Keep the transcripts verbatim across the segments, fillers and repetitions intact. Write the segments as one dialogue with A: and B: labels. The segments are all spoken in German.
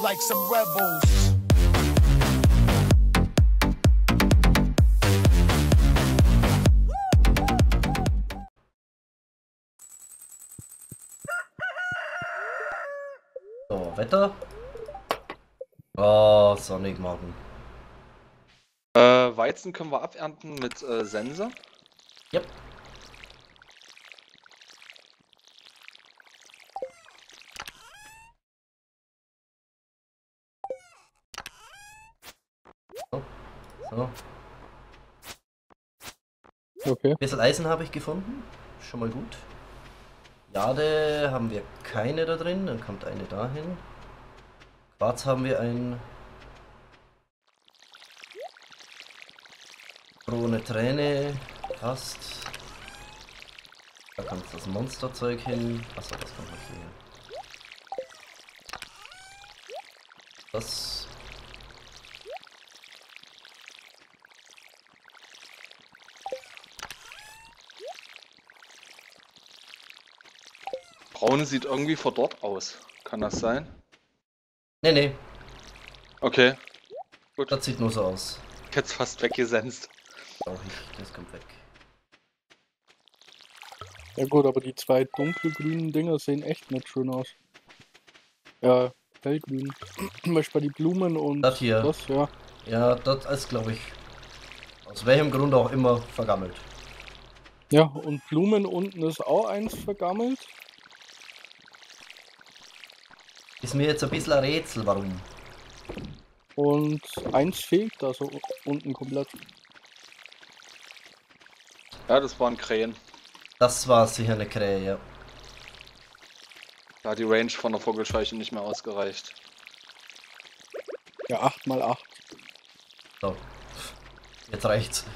A: like some rebels.
B: So, Wetter. Oh, sonnig morgen.
C: Äh, Weizen können wir abernten mit äh, Sense.
B: Yep. So. So.
D: Okay.
B: Ein bisschen Eisen habe ich gefunden. Schon mal gut. Jade haben wir keine da drin, dann kommt eine dahin. Quarz haben wir ein. Ohne Träne. Passt. Da kommt das Monsterzeug hin. Achso, das kommt noch hier hin. Das.
C: Braune sieht irgendwie von dort aus. Kann das sein?
B: Nee, nee,
C: Okay. Gut.
B: das sieht nur so aus.
C: Jetzt fast weggesenzt.
B: Auch nicht, das kommt weg.
D: Ja gut, aber die zwei dunkelgrünen Dinger sehen echt nicht schön aus. Ja, hellgrün. Zum Beispiel die Blumen und
B: Das hier.
D: das, ja.
B: Ja, das ist, glaube ich, aus welchem Grund auch immer vergammelt.
D: Ja, und Blumen unten ist auch eins vergammelt.
B: Ist mir jetzt ein bisschen ein Rätsel, warum.
D: Und eins fehlt da so unten komplett.
C: Ja, das waren Krähen.
B: Das war sicher eine Krähe, ja.
C: Da hat die Range von der Vogelscheuche nicht mehr ausgereicht.
D: Ja, acht mal acht.
B: So. Jetzt reicht's.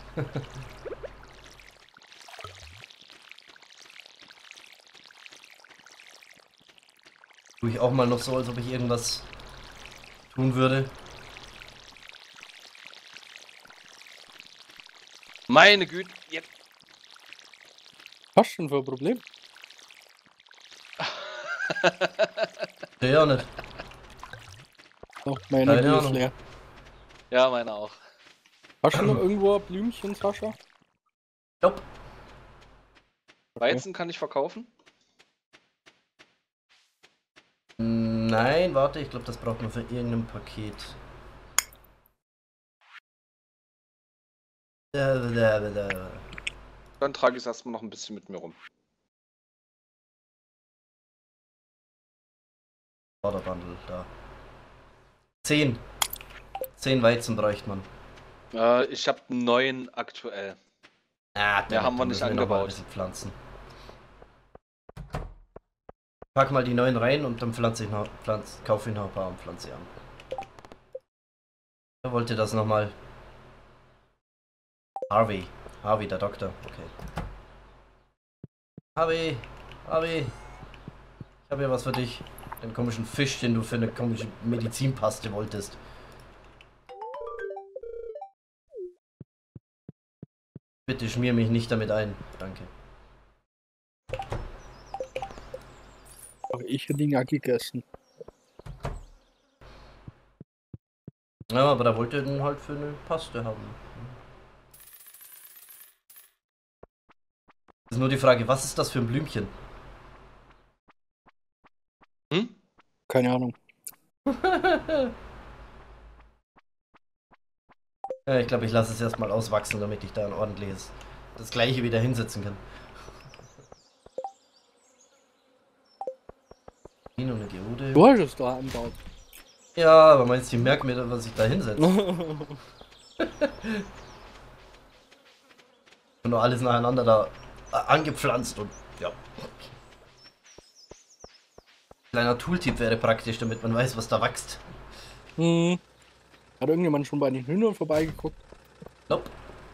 B: Tue ich auch mal noch so, als ob ich irgendwas tun würde.
C: Meine Güte, jetzt.
D: Was denn für ein Problem?
B: Ja, ja nicht.
D: Oh, meine
B: Keine
D: Energie ist
B: Ahnung.
D: leer.
C: Ja, meine auch.
D: Hast du noch irgendwo ein Blümchen, Sascha?
B: Nope.
C: Weizen kann ich verkaufen?
B: Nein, warte, ich glaube, das braucht man für irgendein Paket. Da, da, da, da.
C: Dann trage ich es erstmal noch ein bisschen mit mir rum.
B: Vorderbundle, da. Zehn. Zehn Weizen bräuchte man.
C: Äh, ich habe neun aktuell.
B: Ah,
C: Ja, haben wir
B: dann
C: nicht
B: müssen noch mal ein
C: angebaut.
B: bisschen pflanzen. Pack mal die neuen rein und dann pflanze ich noch, pflanz, kaufe ich noch ein paar und pflanze sie an. Wer wollte das nochmal? Harvey. Harvey, der Doktor. Okay. Harvey. Harvey. Ich habe ja was für dich. Den komischen Fisch, den du für eine komische Medizinpaste wolltest. Bitte schmier mich nicht damit ein. Danke.
D: Aber ich hätte ihn ja gegessen.
B: Ja, aber da wollte er den halt für eine Paste haben. Ist nur die Frage, was ist das für ein Blümchen?
C: Hm?
D: Keine Ahnung.
B: Ja, ich glaube, ich lasse es erstmal auswachsen, damit ich da ein ordentliches, das gleiche wieder hinsetzen kann. Hin und eine Geode.
D: Du hast es da anbaut.
B: Ja, aber meinst du, ich merke mir, was ich da hinsetze? Und nur alles nacheinander da äh, angepflanzt und ja. Kleiner Tooltip wäre praktisch, damit man weiß, was da wächst.
D: Hm. Hat irgendjemand schon bei den Hühnern vorbeigeguckt?
B: Nope.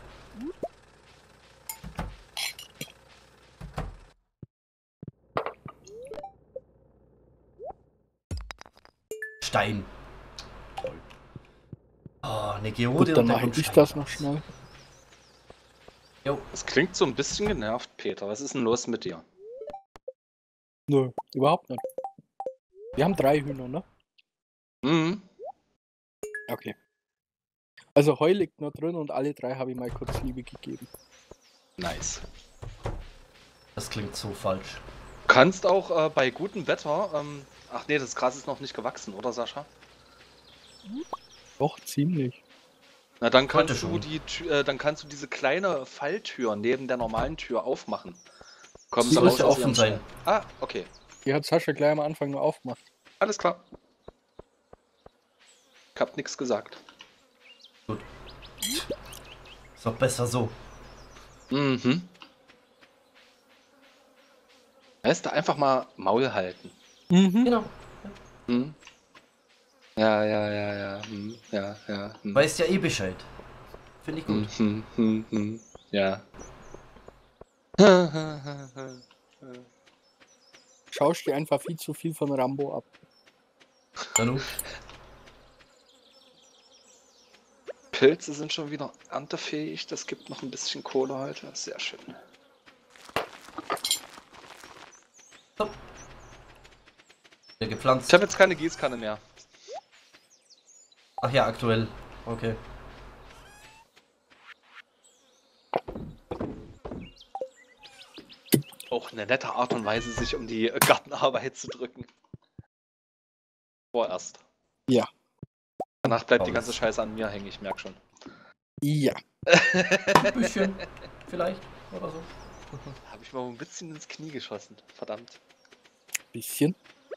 B: Stein. Toll. Oh, eine Geode
D: Gut, dann
B: und
D: mache
B: kommt
D: ich
B: Stein
D: das noch
B: raus.
D: schnell.
B: Jo.
C: Das klingt so ein bisschen genervt, Peter. Was ist denn los mit dir?
D: Nö, überhaupt nicht. Wir haben drei Hühner, ne?
C: Mhm.
D: Okay. Also Heu liegt noch drin und alle drei habe ich mal kurz Liebe gegeben.
C: Nice.
B: Das klingt so falsch.
C: Du kannst auch äh, bei gutem Wetter, ähm, ach nee, das Gras ist noch nicht gewachsen, oder Sascha?
D: Doch, ziemlich.
C: Na, dann
B: Heute
C: kannst du
B: schon.
C: die Tür, äh, dann kannst du diese kleine Falltür neben der normalen Tür aufmachen. Kommst
B: Die
C: raus
B: sollte
C: aus
B: offen
C: ihrem
B: sein.
C: Stall. Ah, okay.
D: Die hat Sascha gleich am Anfang nur aufgemacht.
C: Alles klar. Ich hab nichts gesagt.
B: Ist doch besser so.
C: Mhm. Weißt du, einfach mal Maul halten.
D: Mhm.
B: Genau.
C: Hm? Ja, ja, ja, ja. Hm, ja, ja. Hm.
B: Weißt ja eh Bescheid. Finde ich gut.
C: Hm, hm, hm, hm. Ja.
D: Schaust dir einfach viel zu viel von Rambo ab.
B: Nanu?
C: Pilze sind schon wieder erntefähig. Das gibt noch ein bisschen Kohle heute. Sehr schön.
B: So. Wieder gepflanzt.
C: Ich habe jetzt keine Gießkanne mehr.
B: Ach ja, aktuell. Okay.
C: Auch eine nette Art und Weise, sich um die Gartenarbeit zu drücken. Vorerst.
D: Ja.
C: Danach bleibt die
B: Alles.
C: ganze Scheiße an mir hängen, ich merke schon.
D: Ja.
B: Ein bisschen. Vielleicht. Oder so.
C: Habe ich mal ein bisschen ins Knie geschossen. Verdammt.
D: Bisschen.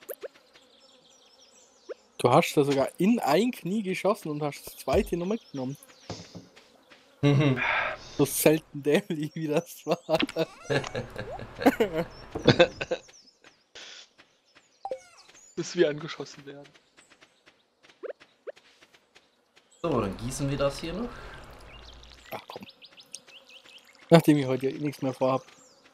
D: Du hast da sogar in ein Knie geschossen und hast das zweite noch mitgenommen.
B: Mhm.
D: So selten dämlich wie das war.
C: Bis wir angeschossen werden.
B: So, dann gießen wir das hier noch.
D: Ach komm. Nachdem ich heute ja eh nichts mehr vorhab.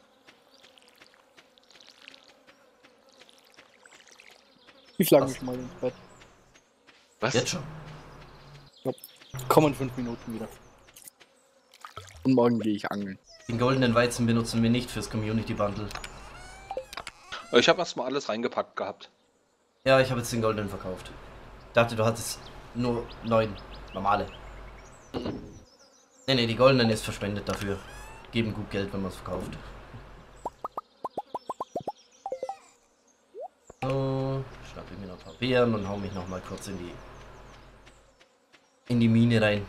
D: Ich lag
B: Was?
D: mich mal ins Bett.
C: Was?
B: Jetzt schon.
D: Kommen fünf Minuten wieder. Und morgen gehe ich angeln.
B: Den goldenen Weizen benutzen wir nicht fürs Community Bundle.
C: Ich habe erstmal alles reingepackt gehabt.
B: Ja, ich habe jetzt den goldenen verkauft. Ich dachte, du hattest nur neun normale. Nee, nee, die goldenen ist verspendet dafür. Geben gut Geld, wenn man es verkauft. So, schnappe ich mir noch ein paar Beeren und hau mich noch mal kurz in die in die Mine rein.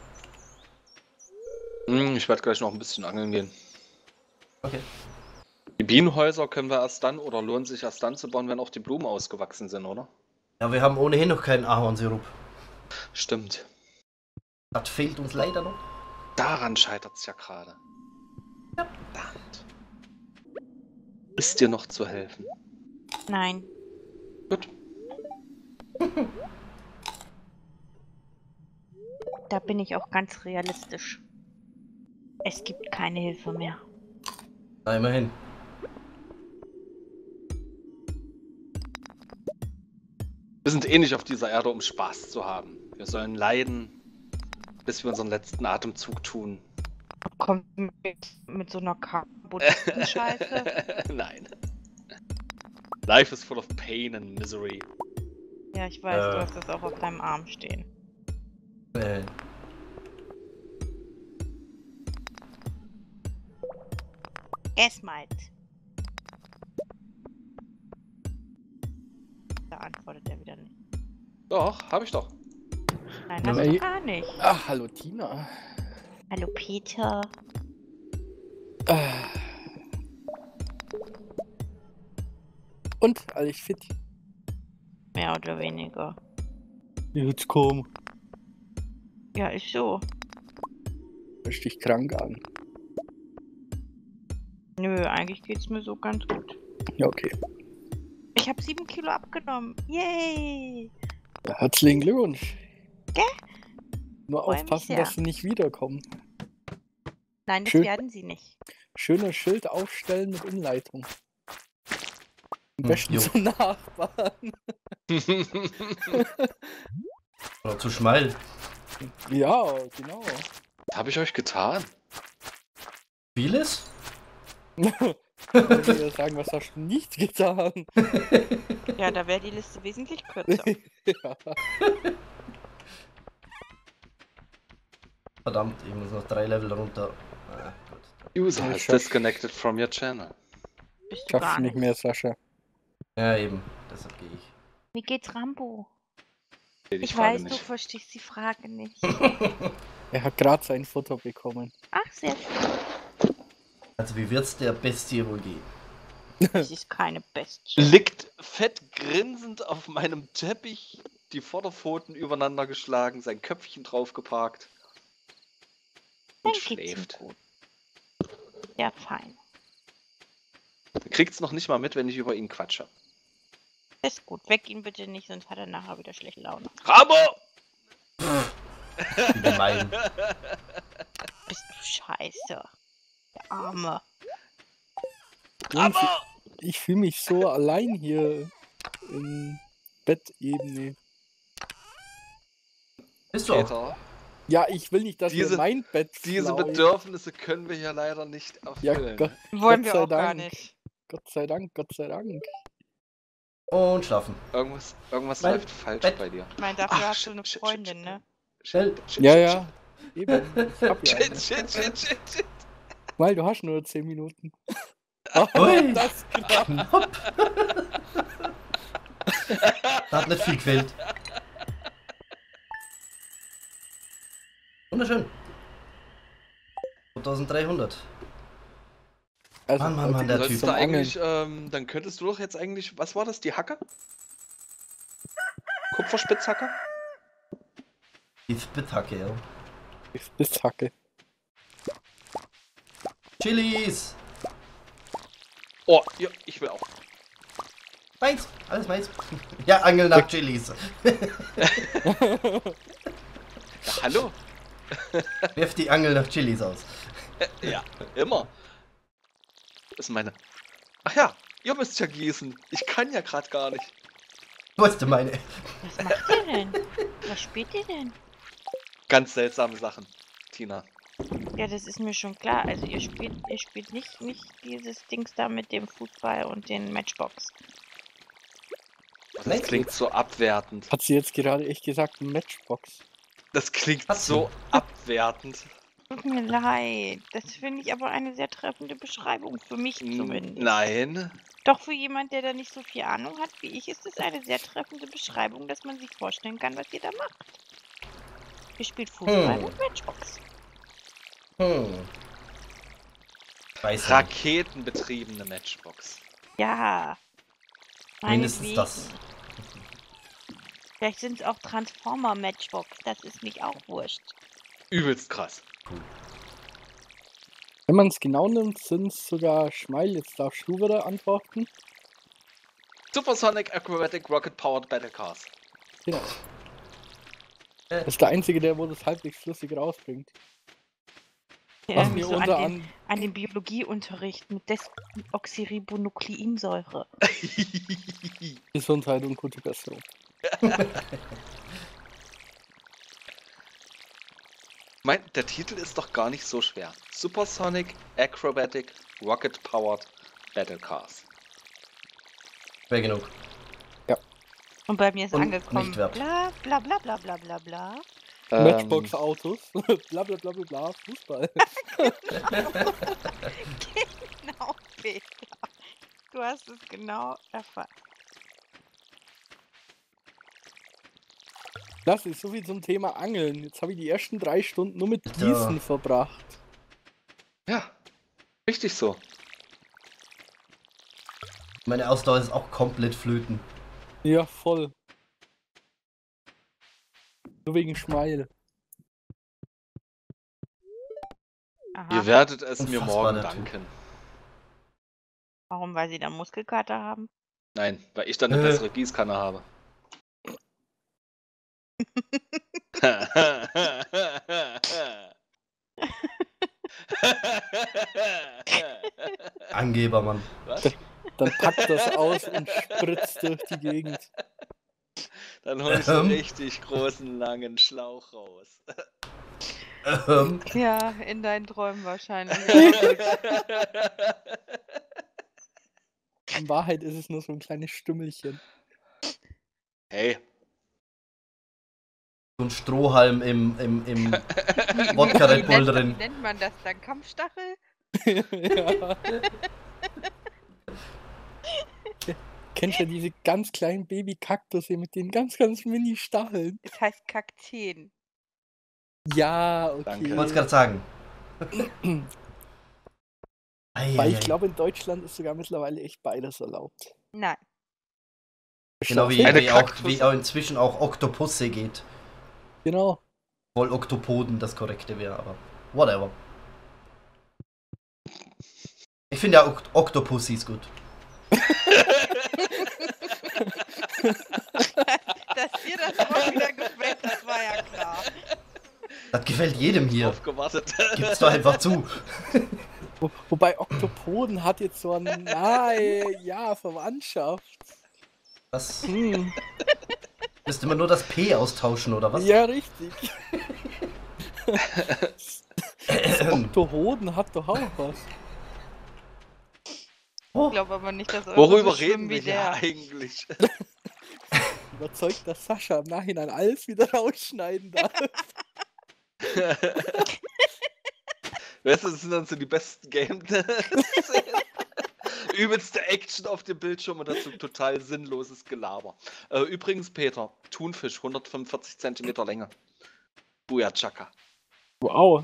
C: Hm, ich werde gleich noch ein bisschen angeln gehen.
B: Okay.
C: Die Bienenhäuser können wir erst dann, oder lohnt sich erst dann zu bauen, wenn auch die Blumen ausgewachsen sind, oder?
B: Ja, wir haben ohnehin noch keinen Ahornsirup.
C: Stimmt.
B: Das fehlt uns leider noch.
C: Daran scheitert es ja gerade. Verdammt. Ist dir noch zu helfen?
A: Nein.
C: Gut.
A: Da bin ich auch ganz realistisch. Es gibt keine Hilfe mehr.
B: Na, immerhin.
C: Wir sind eh nicht auf dieser Erde, um Spaß zu haben. Wir sollen leiden, bis wir unseren letzten Atemzug tun.
A: Kommt mit, mit so einer Carbon-Scheiße.
C: Nein. Life is full of pain and misery.
A: Ja, ich weiß,
B: Äh.
A: du hast das auch auf deinem Arm stehen.
B: Äh,
A: Esmalt. Da antwortet er wieder nicht.
C: Doch, hab ich doch.
A: Nein,
B: Ja,
A: hast
D: ey.
A: du gar nicht.
D: Ach, hallo Tina.
A: Hallo Peter.
D: Ah. Und, alles fit?
A: Mehr oder weniger.
D: Jetzt komm.
A: Ja, ist so.
D: Hörst dich krank an.
A: Nö, eigentlich geht's mir so ganz gut.
D: Ja, okay.
A: Ich habe sieben Kilo abgenommen. Yay!
D: Ja, herzlichen Glückwunsch.
A: Gell?
D: Nur
A: Freu mich
D: aufpassen,
A: sehr.
D: dass sie nicht wiederkommen.
A: Nein, das
D: Schön.
A: werden sie nicht.
D: Schönes Schild aufstellen mit Umleitung. Am
B: Hm,
D: besten
B: jo.
D: zum Nachbarn.
B: oder zu schmal.
D: Ja, genau.
C: Hab ich euch getan?
B: Vieles?
D: Ich würde ja sagen, was hast du nicht getan?
A: Ja, da wäre die Liste wesentlich kürzer.
D: Ja.
B: Verdammt, ich muss noch drei Level runter. Ah, gut.
C: User
D: Ja,
C: has
D: schaff-
C: disconnected from your channel.
A: Bist du
D: Schaffst
A: gar
D: du nicht
A: nicht.
D: mehr, Sascha.
B: Ja, eben. Deshalb gehe ich.
A: Wie geht's Rambo?
C: Die
A: Ich
C: Frage
A: weiß, du
C: nicht.
A: verstehst die Frage nicht.
D: Er hat gerade sein Futter bekommen.
A: Ach, sehr schön.
B: Also wie wird's der Bestie wohl gehen?
A: Das ist keine Bestie.
C: Liegt fett grinsend auf meinem Teppich, die Vorderpfoten übereinander geschlagen, sein Köpfchen draufgeparkt
A: Dann
C: und
A: geht's ihm
C: schläft.
A: gut. Ja, fein.
C: Du kriegt's noch nicht mal mit, wenn ich über ihn quatsche.
A: Ist gut. Weck ihn bitte nicht, sonst hat er nachher wieder schlechte Laune.
C: Rambo!
B: Wie gemein.
A: Bist du scheiße. Der Arme.
D: Jungs,
C: Rambo!
D: ich fühle mich so allein hier in Bettebene.
B: Bist du auch?
C: Peter,
D: Ja, ich will nicht, dass
C: Diese-
D: ihr mein Bett
C: diese
D: klaut.
C: Bedürfnisse können wir ja leider nicht
D: Ja,
C: erfüllen.
D: Gott,
A: Wollen
D: Gott
A: wir
D: sei
A: auch gar
D: Dank.
A: nicht.
D: Gott sei Dank, Gott sei Dank.
B: Und schlafen.
C: Irgendwas, irgendwas
B: Mein
C: läuft falsch
B: Bett.
C: bei dir.
A: Ich meine, dafür
C: Ach,
A: hast
C: shit,
A: du eine
C: shit, shit,
A: Freundin,
C: shit.
A: ne?
B: Schnell.
C: Shit,
D: Ja,
C: shit,
D: ja. Eben. Ich hab ja
C: Shit,
D: eine.
C: shit, shit, shit, shit.
D: Weil du hast nur zehn Minuten. Oh,
B: Ui.
D: das knapp.
B: Knapp. Da hat nicht viel gefehlt. Wunderschön. zweitausenddreihundert.
D: Also,
B: Mann, Mann,
D: Leute,
B: Mann, der
D: die
C: Sollst
B: Typ.
C: du
D: zum Angeln.
C: eigentlich, ähm, dann könntest du doch jetzt eigentlich, was war das, die Hacke? Kupferspitzhacke?
B: Die Spitzhacke, ja.
D: Die Spitzhacke.
B: Chilis.
C: Oh, ja, ich will auch.
B: Meins. Alles meins. Ja, Angel nach Chilis.
C: Ja, hallo?
B: Wirf die Angel nach Chilis aus.
C: Ja, immer. Das ist meine. Ach ja, ihr müsst ja gießen. Ich kann ja gerade gar nicht.
B: Wo ist denn meine?
A: Was macht ihr denn? Was spielt ihr denn?
C: Ganz seltsame Sachen, Tina.
A: Ja, das ist mir schon klar. Also ihr spielt, ihr spielt nicht, nicht dieses Dings da mit dem Fußball und den Matchbox.
C: Das
B: Nein.
C: klingt so abwertend.
D: Hat sie jetzt gerade echt gesagt, Matchbox?
C: Das klingt
B: Hat sie.
C: so abwertend.
A: Tut mir leid. Das finde ich aber eine sehr treffende Beschreibung. Für mich zumindest.
C: Nein.
A: Doch für jemand, der da nicht so viel Ahnung hat wie ich, ist es eine sehr treffende Beschreibung, dass man sich vorstellen kann, was ihr da macht. Ihr spielt Fußball
B: Hm.
A: mit Matchbox.
B: Hm. Weiß nicht.
C: Raketenbetriebene Matchbox.
A: Ja.
B: Mindestens
A: Meinetwegen.
B: das.
A: Vielleicht sind es auch Transformer-Matchbox. Das ist mich auch wurscht.
C: Übelst krass.
D: Wenn man es genau nimmt, sind es sogar Schmeil. Jetzt darfst du wieder antworten.
C: Supersonic Acrobatic Rocket Powered Battle Cars.
D: Genau. Das ist der einzige, der wo das halbwegs flüssig rausbringt.
A: Ja,
D: Was
A: irgendwie
D: mir
A: so an,
D: unter
A: den,
D: an.
A: an den Biologieunterricht mit Desoxyribonukleinsäure.
D: Gesundheit und gute Besserung.
C: Mein, der Titel ist doch gar nicht so schwer. Supersonic Acrobatic Rocket Powered Battle Cars.
B: Schwer genug.
A: Und bei mir ist
B: Und
A: angekommen.
B: nicht wert.
A: Bla bla bla bla bla bla bla.
D: Matchbox Autos. bla bla bla bla bla. Fußball.
A: Genau, Peter. Du hast es genau erfasst.
D: Das ist so viel zum Thema Angeln. Jetzt habe ich die ersten drei Stunden nur mit
B: Ja.
D: Gießen verbracht.
C: Ja, richtig so.
B: Meine Ausdauer ist auch komplett flöten.
D: Ja, voll. Nur wegen Schmeil.
A: Aha.
C: Ihr werdet es mir
B: Unfassbar,
C: morgen
B: der Typ.
C: danken.
A: Warum? Weil sie da Muskelkater haben?
C: Nein, weil ich dann eine
B: Äh.
C: bessere Gießkanne habe.
B: Angeber, Mann.
C: Was?
D: Dann packt das aus und spritzt durch die Gegend.
C: Dann hol ich so einen
B: Ähm.
C: richtig großen, langen Schlauch raus.
B: Ähm,
A: Ja, in deinen Träumen wahrscheinlich.
D: In Wahrheit ist es nur so ein kleines Stümmelchen.
C: Hey,
B: So ein Strohhalm im, im, im
A: Wie-
B: Wodka
A: wie
B: Red Bull
A: nennt-
B: drin.
A: Wie nennt man das dann? Kampfstachel?
D: Ja. Kennst du ja diese ganz kleinen Baby-Kaktusse mit den ganz, ganz mini-Stacheln?
A: Es heißt Kakteen.
D: Ja, okay.
C: Danke.
B: Ich wollte es gerade sagen.
D: Weil ich glaube, in Deutschland ist sogar mittlerweile echt beides erlaubt.
A: Nein.
B: Genau wie,
C: Eine
B: wie, auch,
C: Kaktus-
B: wie auch inzwischen auch Oktopusse geht.
D: Genau.
B: Wohl Oktopoden das korrekte wäre, aber whatever. Ich finde ja Okt Oktopussy ist gut.
A: Dass dir das auch wieder gefällt, das war ja klar.
B: Das gefällt jedem hier.
C: drauf gewartet.
B: Gib's doch einfach zu.
D: Wo, wobei Oktopoden hat jetzt so eine nahe, ja, Verwandtschaft.
B: Was?
D: Hm.
B: Müsste man nur das P austauschen, oder was?
D: Ja, richtig. Das Oktohoden hat doch auch was.
B: Oh,
A: Ich glaube aber nicht, dass eure
C: Worüber
A: so schwimmen
C: reden wir
A: wie
C: hier
A: der.
C: eigentlich?
D: Überzeugt, dass Sascha im Nachhinein alles wieder rausschneiden darf.
C: Weißt du, das sind dann so die besten Game Übelste Action auf dem Bildschirm und dazu total sinnloses Gelaber. Äh, übrigens, Peter, Thunfisch, hundertfünfundvierzig Zentimeter Länge. Buja Chaka.
D: Wow.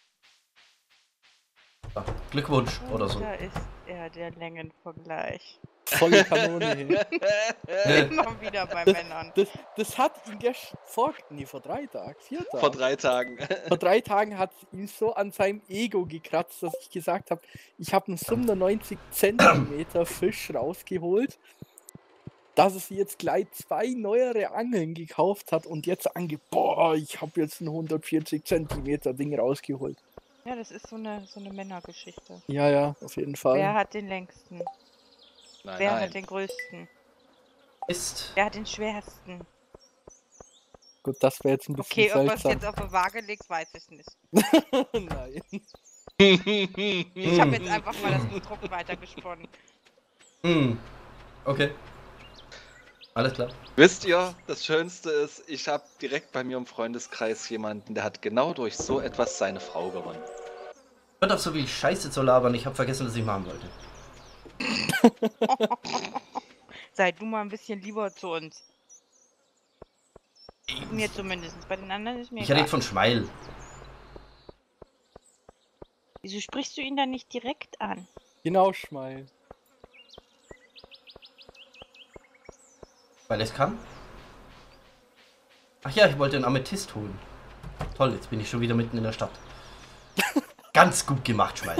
B: Glückwunsch oder so.
A: Da ist er, der Längenvergleich.
D: Volle Kanone. Hey.
A: Immer wieder bei
D: Das-
A: Männern.
D: Das, das hat ihn gestern vor, nee, vor drei Tagen, vier Tagen.
C: Vor drei Tagen.
D: Vor drei Tagen hat ihn so an seinem Ego gekratzt, dass ich gesagt habe, ich habe einen siebenundneunzig Zentimeter Fisch rausgeholt, dass es jetzt gleich zwei neuere Angeln gekauft hat und jetzt ange, boah, ich habe jetzt ein hundertvierzig Zentimeter Ding rausgeholt.
A: Ja, das ist so eine, so eine Männergeschichte.
D: Ja, ja, auf jeden Fall.
A: Wer hat den längsten?
C: Nein,
A: Wer
C: nein.
A: hat den größten?
B: Ist.
A: Wer hat den schwersten?
D: Gut, das wäre jetzt ein bisschen
A: Okay, ob er es
D: seltsam.
A: jetzt auf eine Waage legt, weiß ich nicht.
D: Nein.
A: Ich habe jetzt
B: Hm.
A: einfach mal das Konstrukt weitergesponnen.
B: Hm. Okay. Alles klar.
C: Wisst ihr, das Schönste ist, ich habe direkt bei mir im Freundeskreis jemanden, der hat genau durch so etwas seine Frau gewonnen.
B: Hört auf so viel Scheiße zu labern, ich habe vergessen, was ich machen wollte.
A: Sei du mal ein bisschen lieber zu uns. Mir zumindest. Bei den anderen ist mir
B: Ich
A: egal.
B: rede von Schmeil.
A: Wieso sprichst du ihn dann nicht direkt an?
D: Genau, Schmeil.
B: Weil es kann? Ach ja, ich wollte einen Amethyst holen. Toll, jetzt bin ich schon wieder mitten in der Stadt. Ganz gut gemacht, Schmeil.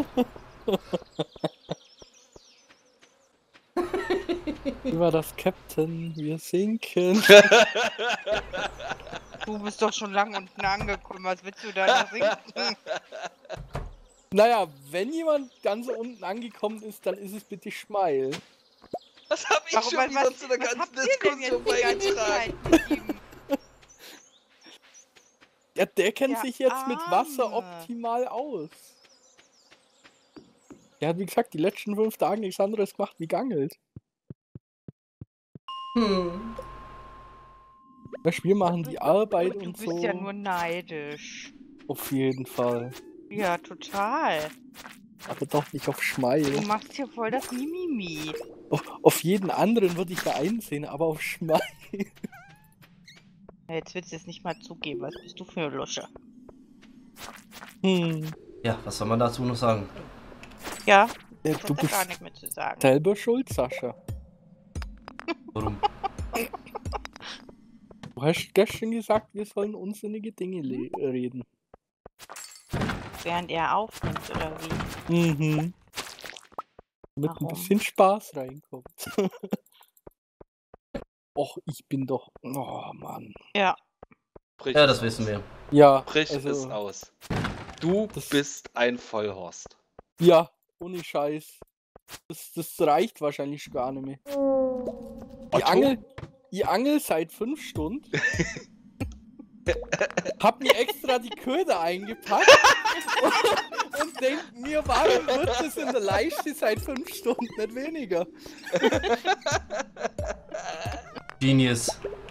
D: Über das Captain, wir sinken.
A: Du bist doch schon lang unten angekommen. Was willst du da noch sinken?
D: Naja, wenn jemand ganz unten angekommen ist, dann ist es bitte Schmeil.
C: Was habe ich
A: Warum,
C: schon
A: was,
C: wieder
A: was,
C: zu der
A: was
C: ganzen
A: habt ihr denn
C: Diskussion
A: jetzt die ganze
C: beigetragen?
A: Zeit mit ihm?
D: Ja, der kennt
A: Der
D: sich jetzt mit Wasser
A: Arme.
D: optimal aus. Der hat, wie gesagt, die letzten fünf Tage nichts anderes gemacht wie gangelt.
B: Hm.
D: Das Spiel machen die Arbeit
A: Du
D: und
A: bist
D: so.
A: ja nur neidisch.
D: Auf jeden Fall.
A: Ja, total.
D: Aber doch nicht auf
A: Du
D: Schmeil.
A: machst hier voll das Mimimi.
D: Auf, auf jeden anderen würde ich ja einsehen, aber auf Schmeil.
A: Ja, jetzt willst du es nicht mal zugeben. Was bist du für eine Lusche?
D: Hm.
B: Ja, was soll man dazu noch sagen?
A: Ja,
D: Ja,
A: ich
D: du
A: hab da
D: bist
A: gar nicht mehr zu sagen.
D: selber schuld, Sascha.
B: Warum?
D: Du hast gestern gesagt, wir sollen unsinnige Dinge le- reden.
A: Während er aufnimmt, oder wie?
D: Mhm. Damit ein
A: Warum?
D: bisschen Spaß reinkommt. Och, ich bin doch. Oh Mann.
A: Ja,
C: Brich
B: Ja,
C: es
B: das
C: aus.
B: wissen wir.
D: Ja,
C: Brich es
D: also,
C: aus. Du
D: das-
C: bist ein Vollhorst.
D: ja, ohne Scheiß. Das, das reicht wahrscheinlich gar nicht mehr. Die
C: Otto?
D: Angel, die Angel seit fünf Stunden. Hab mir extra die Köder eingepackt und denke mir, warum wird es in der Leiste seit fünf Stunden nicht weniger?
B: Genius.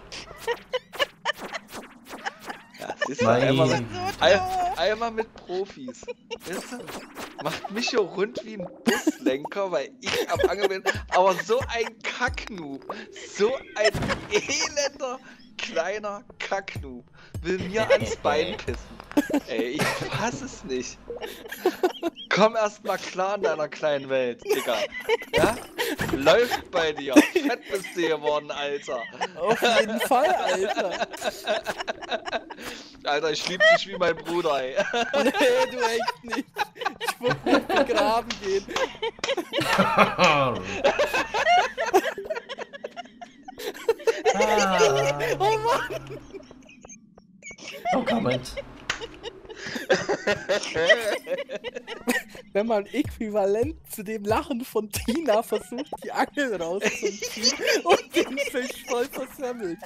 C: Ja, siehst du,
B: Mein-
C: einmal mit,
A: So
C: ein,
A: doof.
C: einmal mit Profis. Weißt du? Macht mich so rund wie ein Buslenker, weil ich am Angeln bin. Aber so ein Kacknoob, so ein elender kleiner Kacknoob will mir ans Bein pissen. Ey, ich fass es nicht. Komm erst mal klar in deiner kleinen Welt, Digga. Ja? Läuft bei dir. Fett bist du geworden, Alter.
D: Auf jeden Fall, Alter.
C: Alter, ich lieb dich wie mein Bruder, ey.
D: Nee, du echt nicht. Ich würde nicht begraben gehen.
B: ah.
D: Oh Mann.
B: No comment.
D: Wenn man äquivalent zu dem Lachen von Tina versucht, die Angel rauszuziehen und den Fisch voll versemmelt.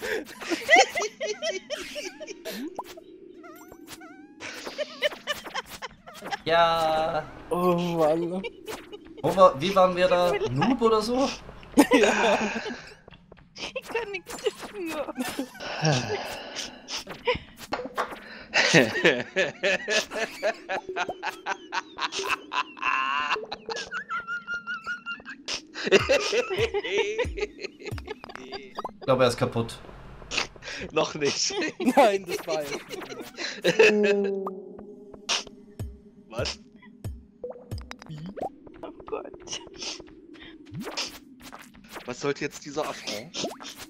B: Ja.
D: Oh Mann.
B: Wo war, wie waren wir da? Noob oder so?
D: Ja.
A: Ich kann nichts dafür.
B: Ich glaube, er ist kaputt.
C: Noch nicht.
D: Nein, das war es.
C: Was?
A: Oh Gott.
C: Was sollte jetzt dieser Affront?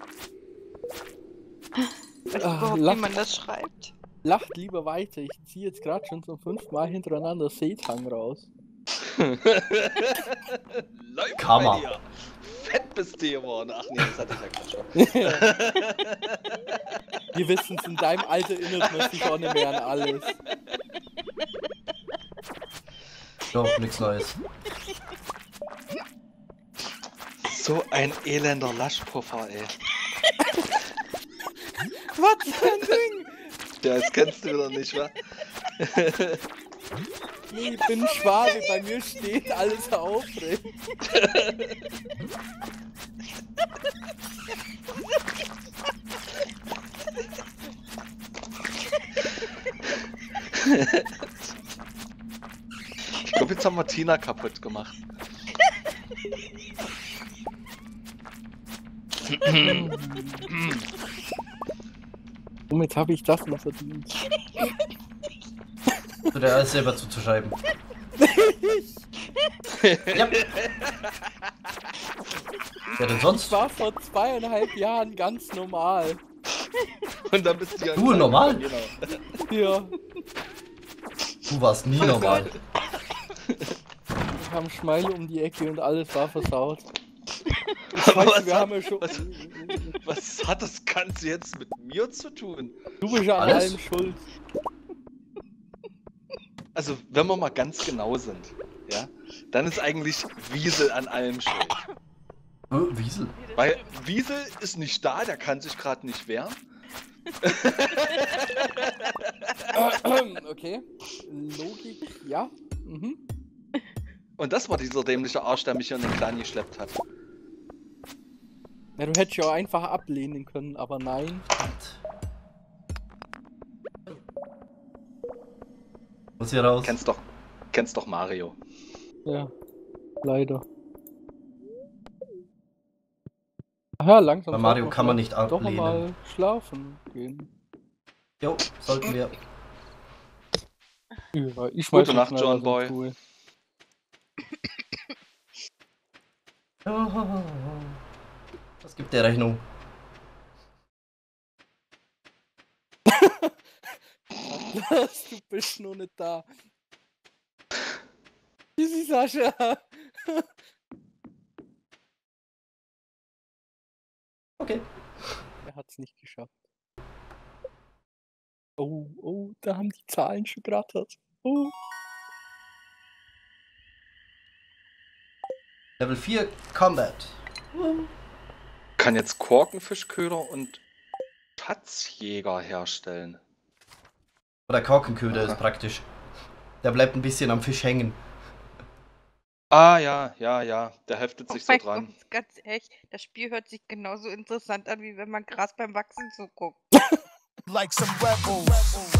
A: Weiß
D: Ah,
A: überhaupt,
D: lach-
A: wie man das schreibt.
D: Lacht lieber weiter. Ich ziehe jetzt gerade schon zum fünften Mal hintereinander Seetang raus.
C: Läuft
B: Karma.
C: bei dir. Fett bist du geworden. Ach nee, das hatte ich ja gerade schon.
D: Wir wissen es, in deinem Alter erinnert man sich auch nicht mehr an alles.
B: Ich glaube, nichts Neues.
C: So ein elender Laschpuffer, ey.
D: Was für ein Ding?
C: Ja, das kennst du wieder nicht, wa?
D: Nee, ich bin Schwabe, bei mir steht alles aufrecht.
C: Ich glaube, jetzt haben wir Tina kaputt gemacht.
D: Womit habe ich das noch verdient?
B: So, der alles selber zuzuschreiben. Ja. Wer denn
D: Ich
B: sonst?
D: war vor zweieinhalb Jahren ganz normal.
C: Und dann bist du ja...
B: Du, normal?
C: Genau.
D: Ja,
B: Du warst nie normal.
D: wir haben Schmeile um die Ecke und alles war versaut.
C: Aber
D: Weißt du,
C: was,
D: wir
C: hat,
D: haben ja schon.
C: was, was hat das Ganze jetzt mit mir zu tun?
D: Du bist ja an
B: Alles?
D: allem schuld.
C: Also, wenn wir mal ganz genau sind, ja, dann ist eigentlich Wiesel an allem schuld.
B: Äh, Wiesel.
A: Nee, das
C: Weil
A: stimmt.
C: Wiesel ist nicht da, der kann sich gerade nicht wehren.
D: Okay. Logik, ja. Mhm.
C: Und das war dieser dämliche Arsch, der mich hier in den Clan geschleppt hat.
D: Ja, du hättest ja auch einfach ablehnen können, aber nein.
B: Muss hier raus.
C: Kennst doch, kennst doch Mario.
D: Ja, leider. Ach ja, langsam.
B: Bei Mario
D: sollten wir
B: kann man nicht
D: vielleicht doch
B: ablehnen.
D: mal schlafen gehen.
B: Jo, sollten wir.
D: Ja, ich
C: Gute
D: schmeiß
C: Nacht,
D: mich
C: John
D: mal aus dem
C: Boy.
D: Pool.
B: Was gibt der Rechnung?
D: Was, du bist noch nicht da. Easy, Sascha.
B: Okay.
D: Er hat's nicht geschafft. Oh, oh, da haben die Zahlen schon gerattert. Oh.
B: Level vier Combat.
C: Kann jetzt Korkenfischköder und Schatzjäger herstellen.
B: Oder Korkenköder
C: Aha.
B: ist praktisch. Der bleibt ein bisschen am Fisch hängen.
C: Ah, ja, ja, ja. Der heftet
A: Oh
C: sich so
A: mein
C: dran.
A: Gott, ganz ehrlich, das Spiel hört sich genauso interessant an, wie wenn man Gras beim Wachsen zuguckt.
E: Like some rebels.